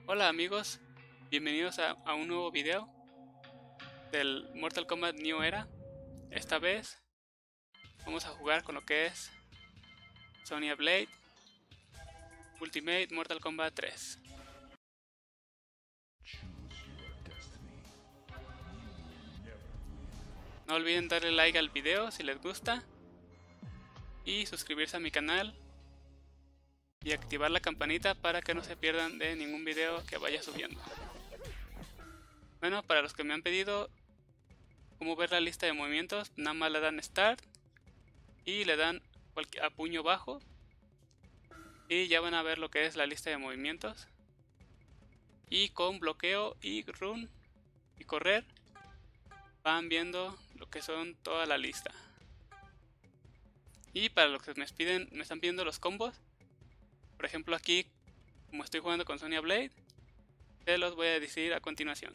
Hola amigos, bienvenidos a un nuevo video del Mortal Kombat New Era. Esta vez vamos a jugar con lo que es Sonya Blade Ultimate Mortal Kombat 3. No olviden darle like al video si les gusta y suscribirse a mi canal y activar la campanita para que no se pierdan de ningún video que vaya subiendo. Bueno, para los que me han pedido cómo ver la lista de movimientos, nada más le dan Start y le dan a puño bajo y ya van a ver lo que es la lista de movimientos. Y con bloqueo y run y correr van viendo lo que son toda la lista. Y para los que me están pidiendo los combos, por ejemplo aquí, como estoy jugando con Sonya Blade, te los voy a decir a continuación.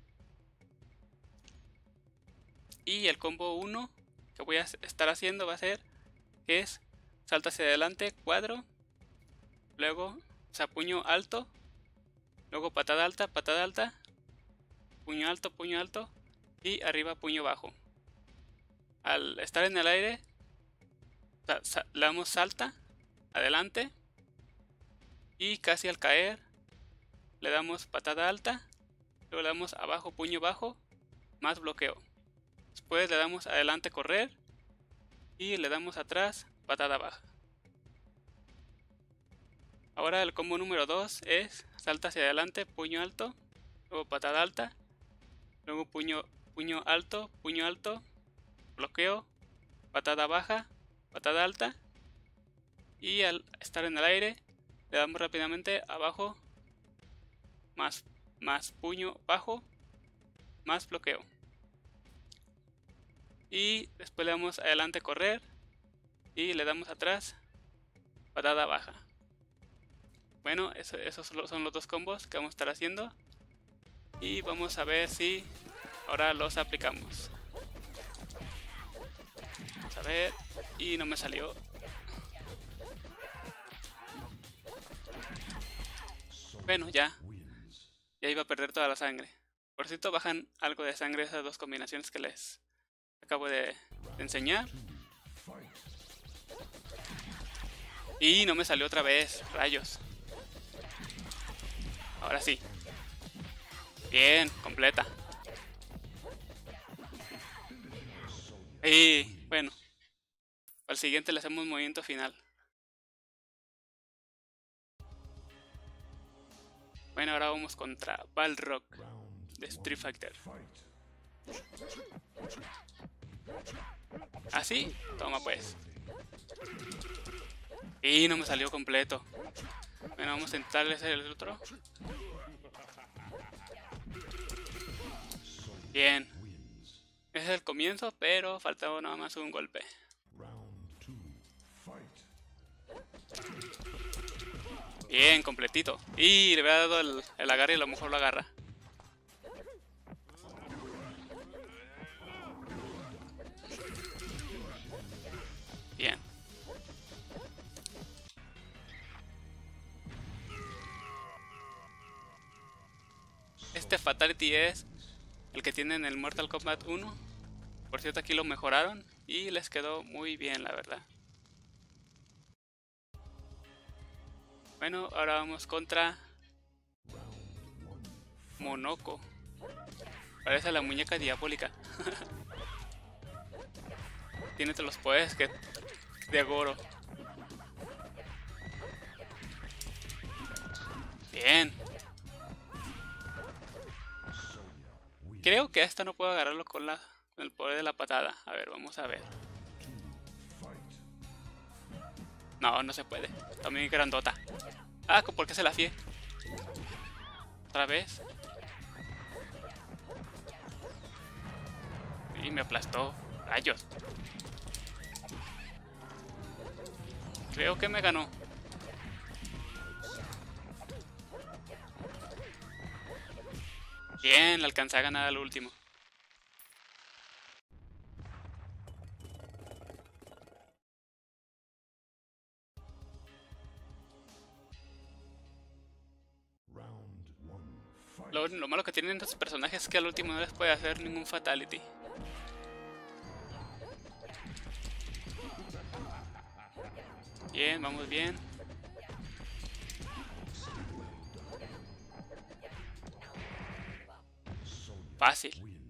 Y el combo 1 que voy a estar haciendo va a ser, es salta hacia adelante, cuadro, luego puño alto, luego patada alta, puño alto y arriba puño bajo. Al estar en el aire le damos salta adelante y casi al caer le damos patada alta, luego le damos abajo puño bajo más bloqueo. Después le damos adelante correr y le damos atrás patada baja. Ahora el combo número 2 es salta hacia adelante, puño alto, luego patada alta, luego puño alto, bloqueo, patada baja, patada alta y al estar en el aire le damos rápidamente abajo más puño bajo más bloqueo. Y después le damos adelante correr y le damos atrás patada baja. Bueno, esos son los dos combos que vamos a estar haciendo. Y vamos a ver si ahora los aplicamos. Vamos a ver. Y no me salió. Bueno, ya iba a perder toda la sangre. Por cierto, bajan algo de sangre esas dos combinaciones que les acabo de enseñar. Y no me salió otra vez, rayos. Ahora sí. Bien, completa. Y bueno, al siguiente le hacemos movimiento final. Bueno, ahora vamos contra Balrog de Street Fighter. ¿Así? Toma pues. Y no me salió completo. Bueno, vamos a intentarle hacer el otro. Bien. Ese es el comienzo, pero faltaba nada más un golpe. Bien, completito. Y le había dado el agarre y a lo mejor lo agarra. Bien. Este Fatality es el que tiene en el Mortal Kombat 1. Por cierto, aquí lo mejoraron y les quedó muy bien, la verdad. Bueno, ahora vamos contra Monoko. Parece la muñeca diabólica. Tiene todos los poderes que de Goro. Bien. Creo que a esta no puedo agarrarlo con el poder de la patada. A ver, vamos a ver. No, no se puede. Está muy grandota. Ah, ¿por qué se la fié? Otra vez. Y me aplastó. Rayos. Creo que me ganó. Bien, le alcancé a ganar al último. Lo malo que tienen estos personajes es que al último no les puede hacer ningún fatality. Bien, vamos bien. Fácil.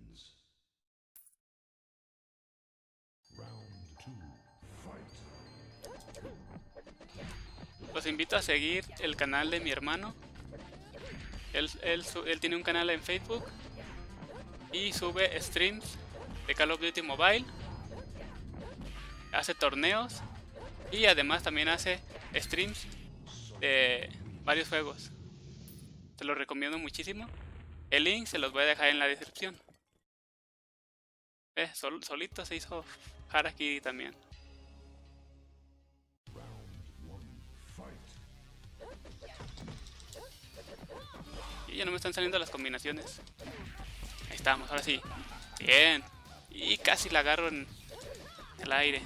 Los invito a seguir el canal de mi hermano. Él tiene un canal en Facebook y sube streams de Call of Duty Mobile. Hace torneos y además también hace streams de varios juegos. Te los recomiendo muchísimo. El link se los voy a dejar en la descripción. Solito se hizo Harakiri también. Y ya no me están saliendo las combinaciones. Ahí estamos, ahora sí. Bien. Y casi la agarro en el aire.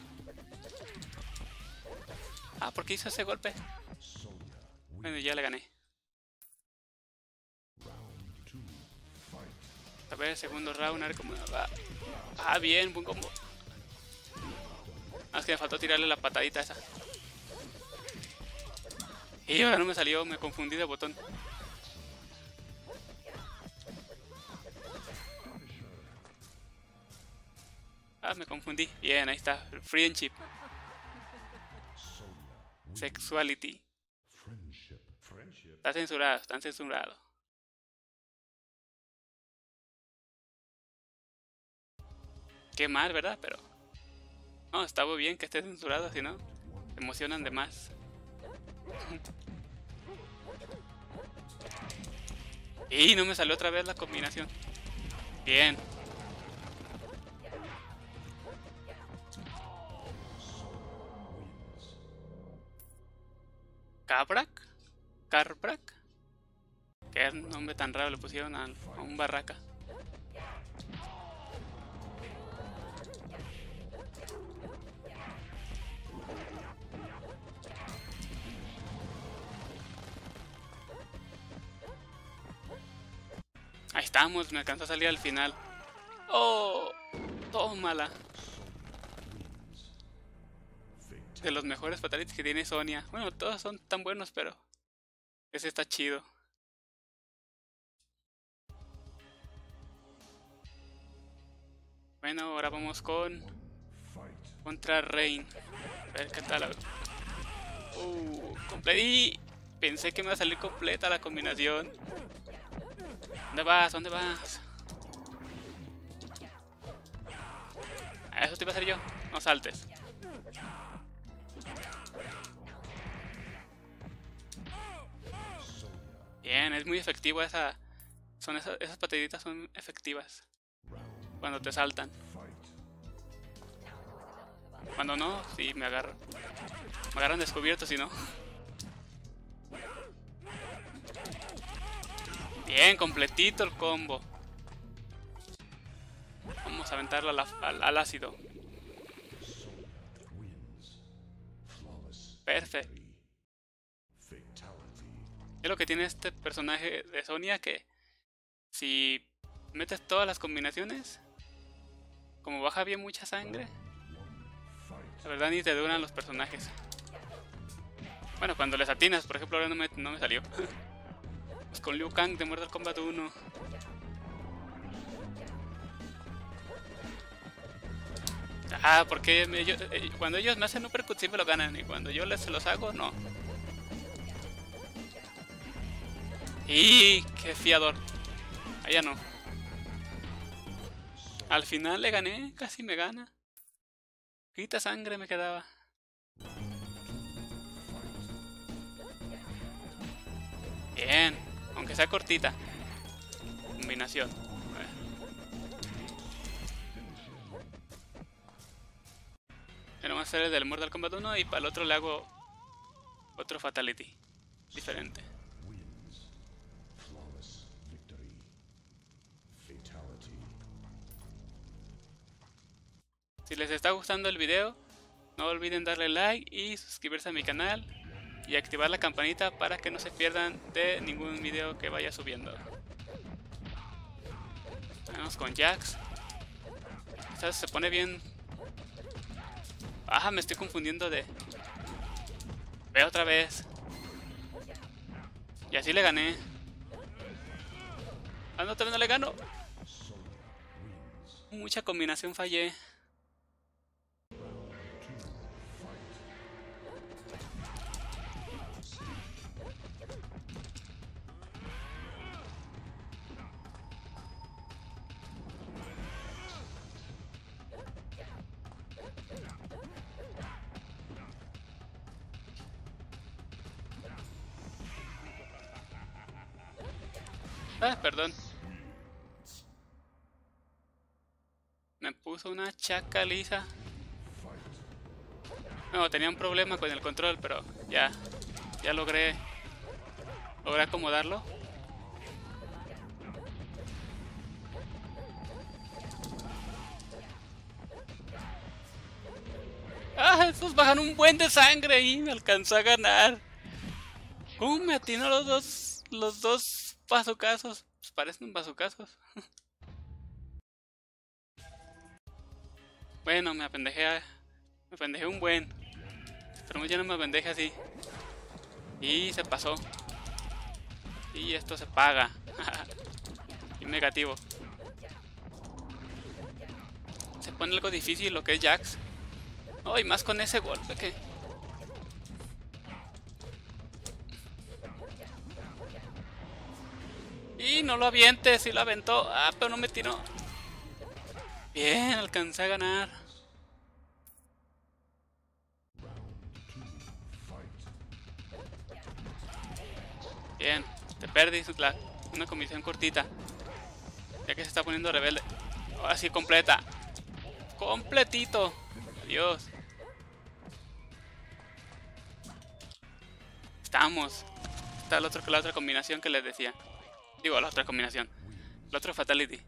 Ah, ¿por qué hizo ese golpe? Bueno, ya le gané. A ver, segundo round, a ver cómo va. Ah, bien, buen combo. Ah, es que me faltó tirarle la patadita esa. Y ahora no me salió, me confundí de botón. Ah, me confundí. Bien, ahí está. Friendship. Sexuality. Está censurado, están censurados. Qué mal, ¿verdad? Pero no, está muy bien que esté censurado, si no, se emocionan de más. Y no me salió otra vez la combinación. Bien. ¿Cabrak? ¿Carbrak? Qué nombre tan raro le pusieron a un barraca. Ahí estamos, me alcanzó a salir al final. ¡Oh! Tómala. De los mejores fatalities que tiene Sonya. Bueno, todos son tan buenos, pero ese está chido. Bueno, ahora vamos contra Rain. A ver qué tal. Y pensé que me iba a salir completa la combinación. ¿Dónde vas? ¿Dónde vas? A eso te iba a hacer yo. No saltes. Bien, es muy efectivo esa. Esas pataditas son efectivas. Cuando te saltan. Cuando no, sí me agarran. Me agarran descubierto si no. Bien, completito el combo. Vamos a aventarlo al ácido. Perfecto. Es lo que tiene este personaje de Sonya, que si metes todas las combinaciones, como baja bien mucha sangre, la verdad ni te duran los personajes. Bueno, cuando les atinas, por ejemplo, ahora no me salió. Pues con Liu Kang de Mortal Kombat 1. Ah, porque cuando ellos me hacen uppercut sí me lo ganan, y cuando yo se los hago, no. ¡Y qué fiador! Allá no. Al final le gané, casi me gana. Quita sangre me quedaba. Bien, aunque sea cortita. Combinación. Pero vamos a hacer el del Mortal Kombat 1 y para el otro le hago otro fatality diferente. Si les está gustando el video, no olviden darle like y suscribirse a mi canal y activar la campanita para que no se pierdan de ningún video que vaya subiendo. Vamos con Jax. Esta se pone bien. Ah, me estoy confundiendo de... Ve otra vez. Y así le gané. Ah, no, también no le gano. Mucha combinación fallé. Ah, perdón. Me puso una chacaliza. No, tenía un problema con el control, pero ya logré acomodarlo. ¡Ah! Esos bajan un buen de sangre y me alcanzó a ganar. ¿Cómo me atinó los dos bazucazos? Pues parecen bazucazos. Bueno, me apendejé un buen. Pero ya no me apendeje así. Y se pasó. Y esto se paga. Y negativo. Se pone algo difícil lo que es Jax. Oh, y más con ese golpe que... Y no lo avientes, sí lo aventó. Ah, pero no me tiró. Bien, alcancé a ganar. Bien, te perdí una comisión cortita. Ya que se está poniendo rebelde. Ahora sí, completa. Completito. Adiós. Estamos. Está la otra combinación que les decía. Digo, la otra combinación. La otra fatality.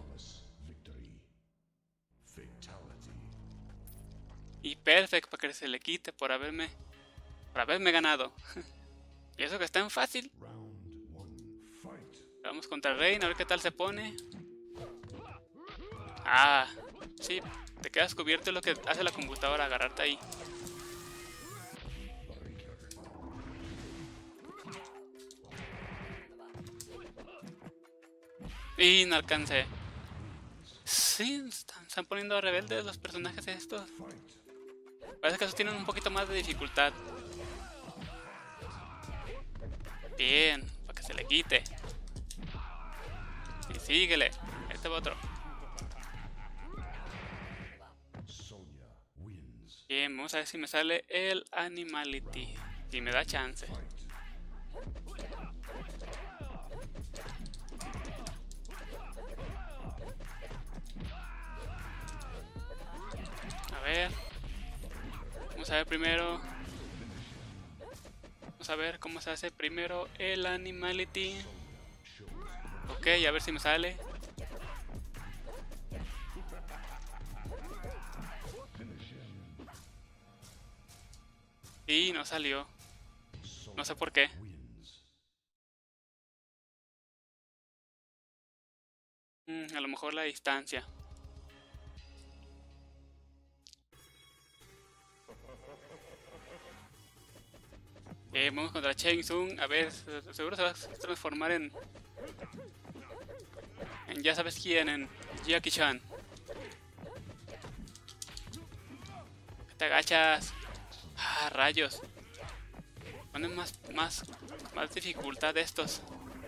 Y perfect para que se le quite por haberme ganado. Y eso que está en fácil. Vamos contra Rein, a ver qué tal se pone. Ah, sí, te quedas cubierto, es lo que hace la computadora, agarrarte ahí. Y no alcancé. Sí, están poniendo rebeldes los personajes estos. Parece que esos tienen un poquito más de dificultad. Bien, para que se le quite. Y síguele. Este va otro. Bien, vamos a ver si me sale el Animality. Si me da chance. A ver. Vamos a ver primero. Vamos a ver cómo se hace primero el Animality. Ok, a ver si me sale. Y no salió. No sé por qué. A lo mejor la distancia. Vamos contra Shang Tsung. A ver, seguro se va a transformar en ya sabes quién, en Jackie Chan. Te agachas. Ah, rayos. Ponen más dificultad de estos.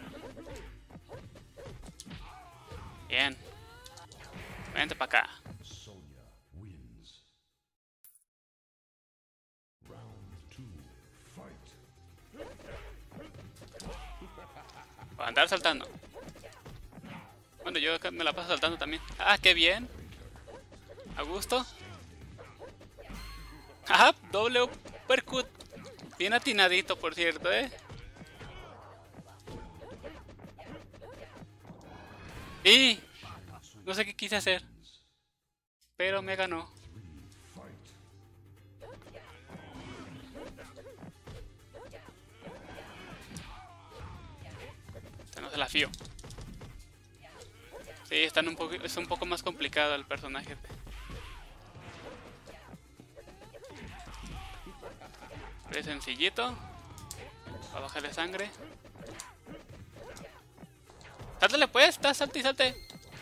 Bien. Vente para acá. Para andar saltando. Bueno, yo acá me la paso saltando también. Ah, qué bien. A gusto. Ajá, doble uppercut. Bien atinadito, por cierto, Y no sé qué quise hacer, pero me ganó. No se la fío. Sí, es un poco más complicado el personaje. Es sencillito. Para bajarle sangre. ¡Sáltale pues! ¡Salte y salte!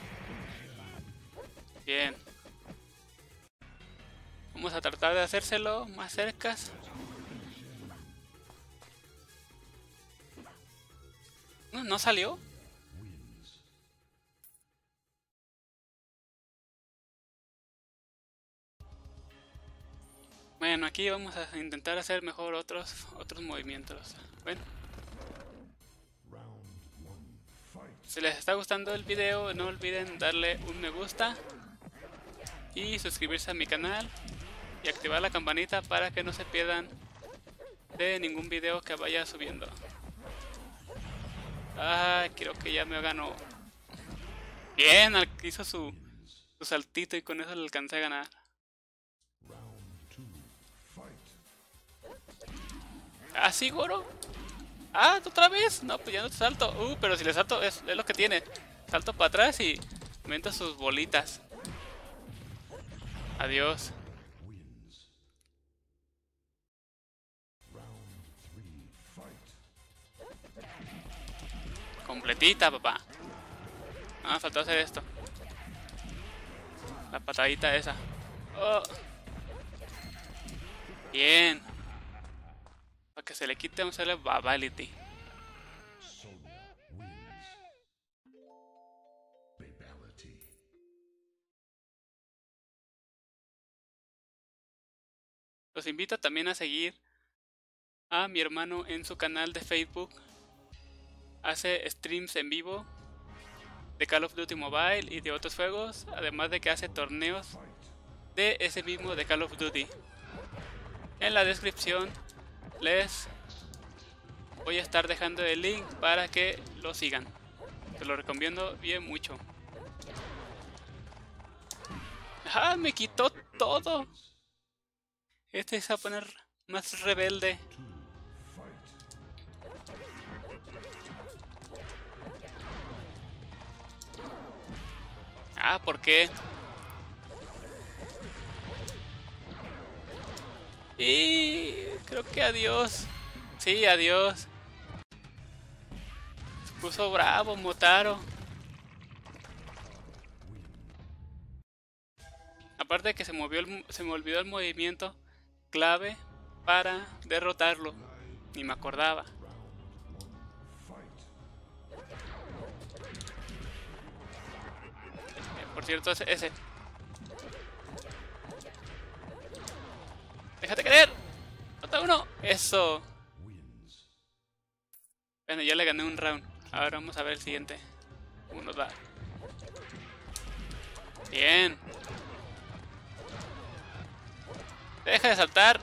Bien. Vamos a tratar de hacérselo más cercas. ¿No salió? Bueno, aquí vamos a intentar hacer mejor otros movimientos. Bueno. Si les está gustando el video, no olviden darle un me gusta y suscribirse a mi canal y activar la campanita para que no se pierdan de ningún video que vaya subiendo. Ah, creo que ya me ganó. Bien, hizo su saltito y con eso le alcancé a ganar. ¿Ah, sí, Goro? Ah, ¿otra vez? No, pues ya no te salto. Pero si le salto es lo que tiene. Salto para atrás y aumenta sus bolitas. Adiós. Completita, papá. Ah, faltó hacer esto. La patadita esa. Oh. Bien. Para que se le quite, vamos a hacerle Babality. Los invito también a seguir a mi hermano en su canal de Facebook. Hace streams en vivo de Call of Duty Mobile y de otros juegos, además de que hace torneos de ese mismo de Call of Duty. En la descripción les voy a estar dejando el link para que lo sigan. Te lo recomiendo bien mucho. ¡Ah! Me quitó todo. Este se va a poner más rebelde. Ah, ¿por qué? Y creo que adiós. Sí, adiós. Se puso bravo, Motaro. Aparte de que se me olvidó el movimiento clave para derrotarlo. Ni me acordaba. Por cierto, ese. ¡Déjate caer! ¡Nota uno! ¡Eso! Bueno, ya le gané un round. Ahora vamos a ver el siguiente. ¿Cómo nos va? Bien. Deja de saltar.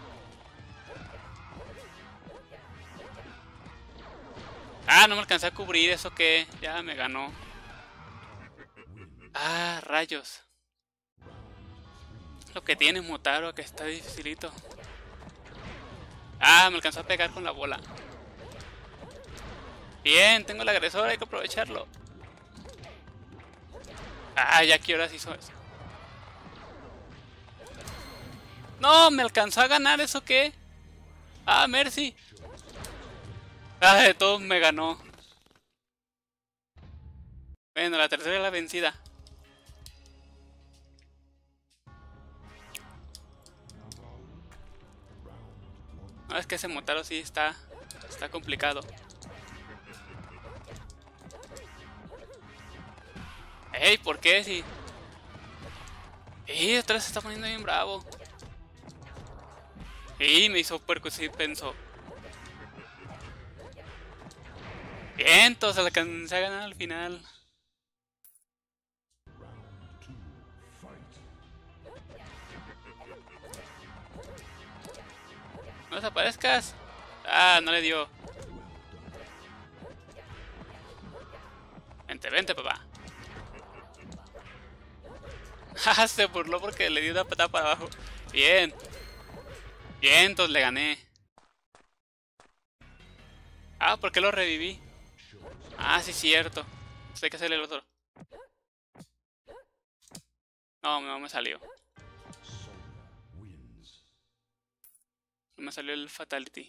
Ah, no me alcancé a cubrir. ¿Eso qué? Ya me ganó. Ah, rayos. Lo que tiene Motaro, que está dificilito. Ah, me alcanzó a pegar con la bola. Bien, tengo el agresor, hay que aprovecharlo. Ah, ya que horas hizo eso. No, me alcanzó a ganar, ¿eso qué? Ah, Mercy. Ah, de todos me ganó. Bueno, la tercera es la vencida. No, es que ese Motaro sí está complicado. Ey, ¿por qué? Si... Ey, otra vez se está poniendo bien bravo. Ey, me hizo puerco, sí, pensó. Bien, entonces le alcancé a ganar al final. No desaparezcas. Ah, no le dio. Vente, vente, papá. Ah, se burló porque le dio una patada para abajo. Bien. Bien, entonces le gané. Ah, ¿por qué lo reviví? Ah, sí, cierto. Pues hay que hacerle el otro. No me salió. No me salió el Fatality.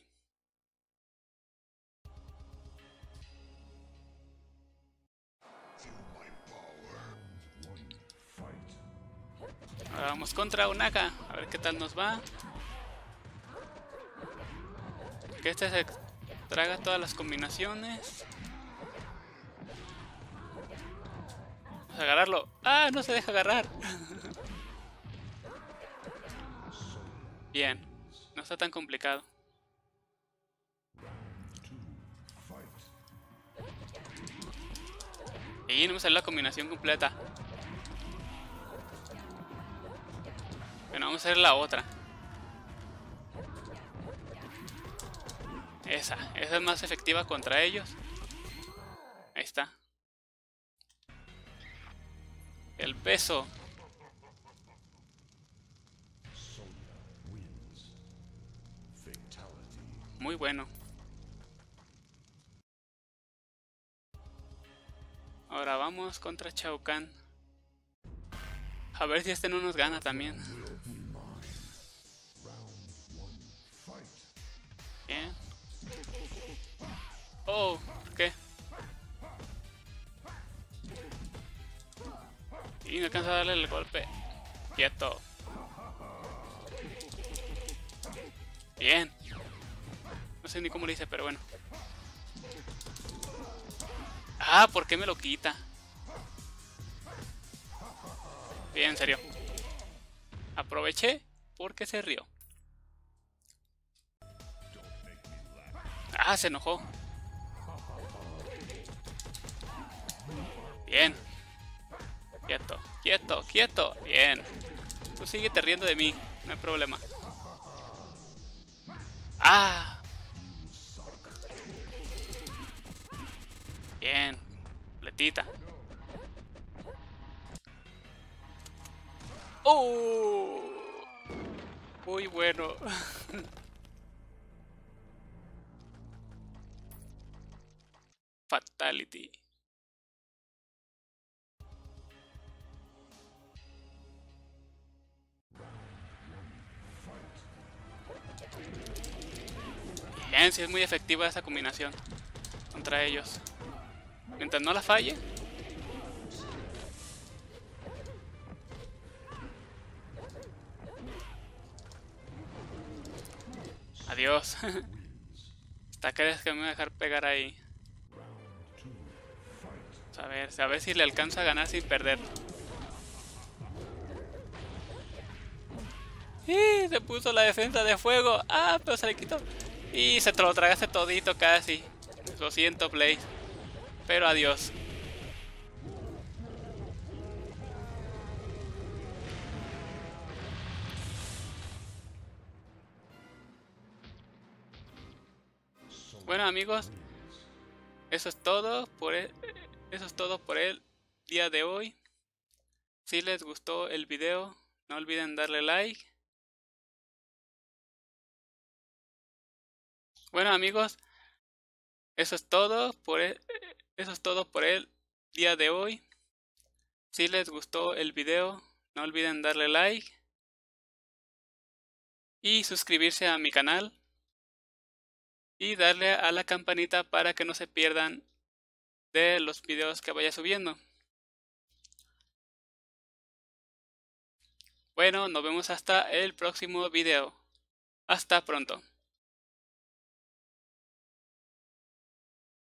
Ahora vamos contra Unaka. A ver qué tal nos va. Que este se traga todas las combinaciones. Vamos a agarrarlo. ¡Ah! No se deja agarrar. Bien. No está tan complicado. Y no me salió la combinación completa. Bueno, vamos a hacer la otra. Esa es más efectiva contra ellos. Ahí está. El peso. Muy bueno. Ahora vamos contra Shao Kahn. A ver si este no nos gana también. Bien. Oh, ¿qué? Y no alcanza a darle el golpe. Quieto. Bien. No sé ni cómo le hice, pero bueno. Ah, ¿por qué me lo quita? Bien, en serio. Aproveché porque se rió. Ah, se enojó. Bien. Quieto, quieto, quieto. Bien. Tú síguete riendo de mí. No hay problema. Ah. Bien. Completita. ¡Oh! Muy bueno. Fatality. Bien, sí es muy efectiva esa combinación contra ellos. Mientras no la falle. Adiós. ¿Hasta crees que me voy a dejar pegar ahí? A ver si le alcanza a ganar sin perder. ¡Y! Se puso la defensa de fuego. ¡Ah! Pero se le quitó. Y se te lo tragaste todito casi. Lo siento, Play. Pero adiós. Bueno, amigos, eso es todo por el día de hoy. Si les gustó el video, no olviden darle like. Bueno, amigos, eso es todo por el día de hoy. Si les gustó el video, no olviden darle like y suscribirse a mi canal y darle a la campanita para que no se pierdan de los videos que vaya subiendo. Bueno, nos vemos hasta el próximo video. Hasta pronto.